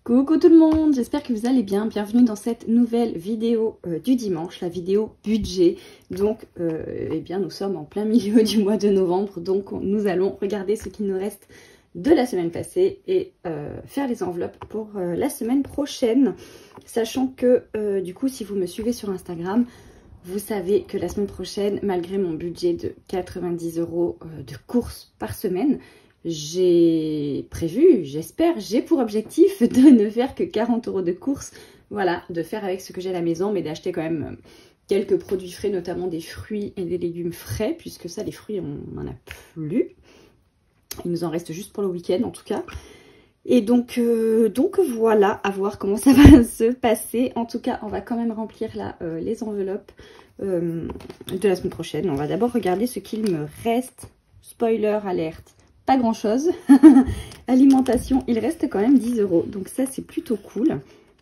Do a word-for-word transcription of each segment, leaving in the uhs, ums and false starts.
Coucou tout le monde, j'espère que vous allez bien. Bienvenue dans cette nouvelle vidéo euh, du dimanche, la vidéo budget. Donc, euh, eh bien, nous sommes en plein milieu du mois de novembre, donc nous allons regarder ce qu'il nous reste de la semaine passée et euh, faire les enveloppes pour euh, la semaine prochaine. Sachant que, euh, du coup, si vous me suivez sur Instagram, vous savez que la semaine prochaine, malgré mon budget de quatre-vingt-dix euros euh, de courses par semaine, j'ai prévu, j'espère, j'ai pour objectif de ne faire que quarante euros de courses. Voilà, de faire avec ce que j'ai à la maison, mais d'acheter quand même quelques produits frais, notamment des fruits et des légumes frais, puisque ça, les fruits, on n'en a plus. Il nous en reste juste pour le week-end, en tout cas. Et donc, euh, donc voilà, à voir comment ça va se passer. En tout cas, on va quand même remplir là euh, les enveloppes euh, de la semaine prochaine. On va d'abord regarder ce qu'il me reste. Spoiler alerte. Pas grand chose. Alimentation, il reste quand même dix euros. Donc ça, c'est plutôt cool.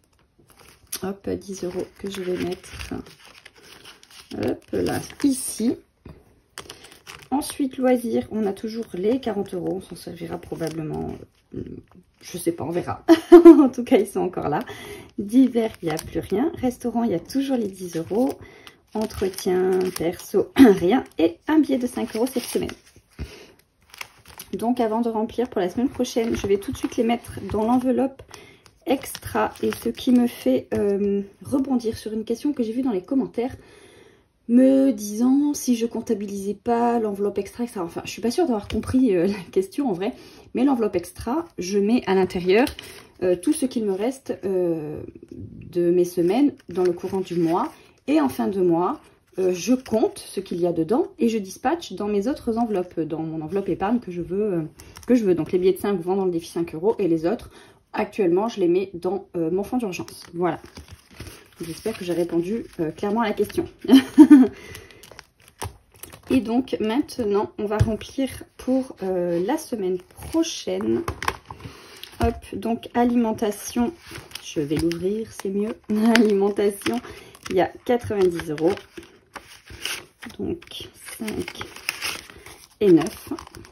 Hop, dix euros que je vais mettre. Hop là, ici. Ensuite, loisirs, on a toujours les quarante euros. On s'en servira probablement. Je sais pas, on verra. En tout cas, ils sont encore là. Divers, il n'y a plus rien. Restaurant, il y a toujours les dix euros. Entretien, perso, rien. Et un billet de cinq euros cette semaine. Donc avant de remplir pour la semaine prochaine, je vais tout de suite les mettre dans l'enveloppe extra. Et ce qui me fait euh, rebondir sur une question que j'ai vue dans les commentaires, me disant si je comptabilisais pas l'enveloppe extra, et cetera. Enfin, je suis pas sûre d'avoir compris euh, la question en vrai, mais l'enveloppe extra, je mets à l'intérieur euh, tout ce qu'il me reste euh, de mes semaines dans le courant du mois. Et en fin de mois, Euh, je compte ce qu'il y a dedans et je dispatche dans mes autres enveloppes, dans mon enveloppe épargne que je veux. Euh, que je veux. Donc les billets de cinq vont dans le défi cinq euros et les autres, actuellement, je les mets dans euh, mon fonds d'urgence. Voilà. J'espère que j'ai répondu euh, clairement à la question. Et donc maintenant, on va remplir pour euh, la semaine prochaine. Hop, donc alimentation, je vais l'ouvrir, c'est mieux. Alimentation, il y a quatre-vingt-dix euros. Donc cinq et neuf.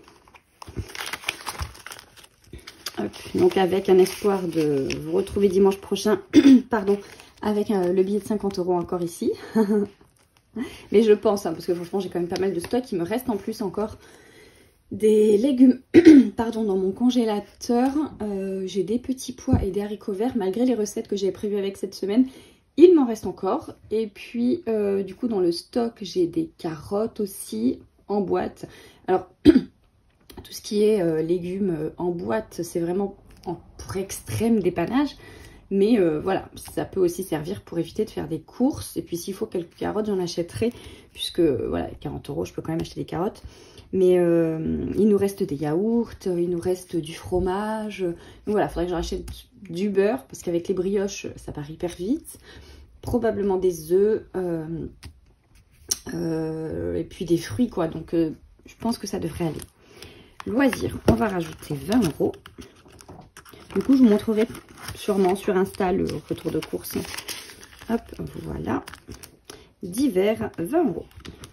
Hop, donc avec un espoir de vous retrouver dimanche prochain, pardon, avec euh, le billet de cinquante euros encore ici. Mais je pense, hein, parce que franchement j'ai quand même pas mal de stock. Il me reste en plus encore des légumes pardon, dans mon congélateur. Euh, j'ai des petits pois et des haricots verts, malgré les recettes que j'avais prévues avec cette semaine. Il m'en reste encore. Et puis, euh, du coup, dans le stock, j'ai des carottes aussi en boîte. Alors, tout ce qui est euh, légumes euh, en boîte, c'est vraiment en, pour extrême dépannage. Mais euh, voilà, ça peut aussi servir pour éviter de faire des courses. Et puis, s'il faut quelques carottes, j'en achèterai. Puisque, voilà, quarante euros, je peux quand même acheter des carottes. Mais euh, il nous reste des yaourts, il nous reste du fromage. Donc voilà, il faudrait que je rachète du beurre parce qu'avec les brioches, ça part hyper vite. Probablement des œufs euh, euh, et puis des fruits, quoi. Donc euh, je pense que ça devrait aller. Loisirs, on va rajouter vingt euros. Du coup, je vous montrerai sûrement sur Insta le retour de course. Hop, voilà. Divers, vingt euros.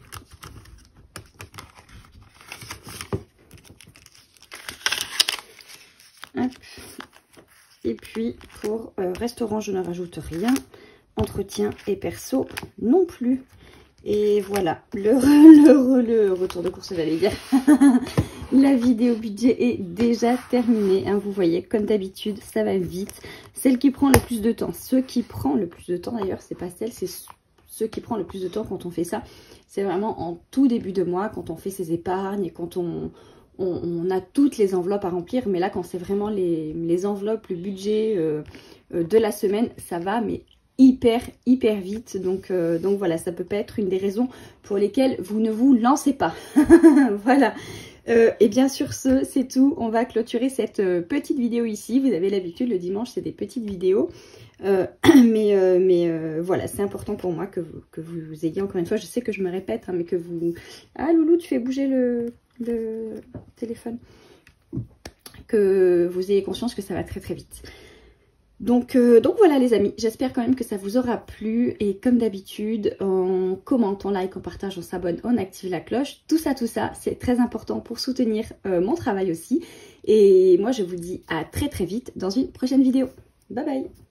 Hop. Et puis pour euh, restaurant, je ne rajoute rien. Entretien et perso non plus. Et voilà, le, le, le retour de course, j'allais dire. La vidéo budget est déjà terminée. Hein, vous voyez, comme d'habitude, ça va vite. Celle qui prend le plus de temps, ce qui prend le plus de temps d'ailleurs, c'est pas celle, c'est ce qui prend le plus de temps quand on fait ça. C'est vraiment en tout début de mois, quand on fait ses épargnes et quand on... On, on a toutes les enveloppes à remplir, mais là, quand c'est vraiment les, les enveloppes, le budget euh, euh, de la semaine, ça va, mais hyper, hyper vite. Donc, euh, donc voilà, ça peut pas être une des raisons pour lesquelles vous ne vous lancez pas. Voilà. Euh, et bien sur ce, c'est tout. On va clôturer cette euh, petite vidéo ici. Vous avez l'habitude, le dimanche, c'est des petites vidéos. Euh, mais euh, mais euh, voilà, c'est important pour moi que vous, que vous ayez, encore une fois, je sais que je me répète, hein, mais que vous... Ah, Loulou, tu fais bouger le... le téléphone, que vous ayez conscience que ça va très très vite. Donc, euh, donc voilà les amis, j'espère quand même que ça vous aura plu et comme d'habitude, on commente, on like, on partage, on s'abonne, on active la cloche. Tout ça, tout ça, c'est très important pour soutenir euh, mon travail aussi. Et moi je vous dis à très très vite dans une prochaine vidéo. Bye bye.